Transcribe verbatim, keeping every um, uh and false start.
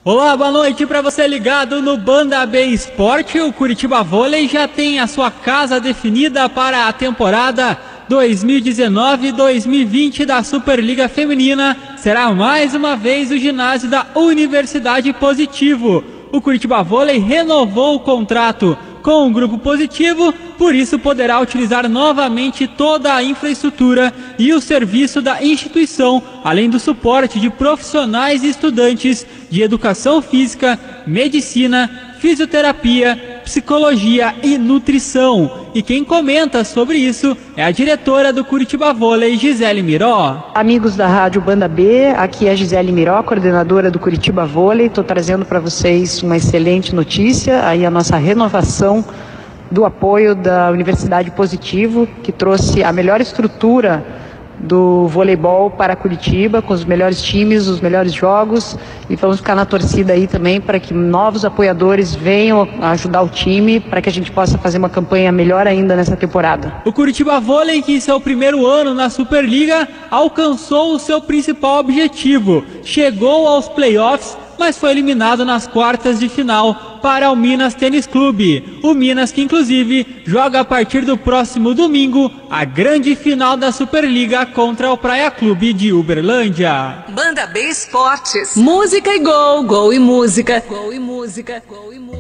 Olá, boa noite para você ligado no Banda B Esporte. O Curitiba Vôlei já tem a sua casa definida para a temporada dois mil e dezenove dois mil e vinte da Superliga Feminina. Será mais uma vez o ginásio da Universidade Positivo. O Curitiba Vôlei renovou o contrato com o Grupo Positivo, por isso poderá utilizar novamente toda a infraestrutura e o serviço da instituição, além do suporte de profissionais e estudantes de educação física, medicina, fisioterapia, psicologia e nutrição. E quem comenta sobre isso é a diretora do Curitiba Vôlei, Gisele Miró. Amigos da Rádio Banda B, aqui é a Gisele Miró, coordenadora do Curitiba Vôlei. Estou trazendo para vocês uma excelente notícia, aí a nossa renovação do apoio da Universidade Positivo, que trouxe a melhor estrutura do voleibol para Curitiba, com os melhores times, os melhores jogos, e vamos ficar na torcida aí também para que novos apoiadores venham ajudar o time, para que a gente possa fazer uma campanha melhor ainda nessa temporada. O Curitiba Vôlei, que em seu primeiro ano na Superliga, alcançou o seu principal objetivo, chegou aos playoffs, mas foi eliminado nas quartas de final para o Minas Tênis Clube. O Minas que inclusive joga a partir do próximo domingo a grande final da Superliga contra o Praia Clube de Uberlândia. Banda B Esportes. Música e gol, gol e música. Gol e música, gol e música.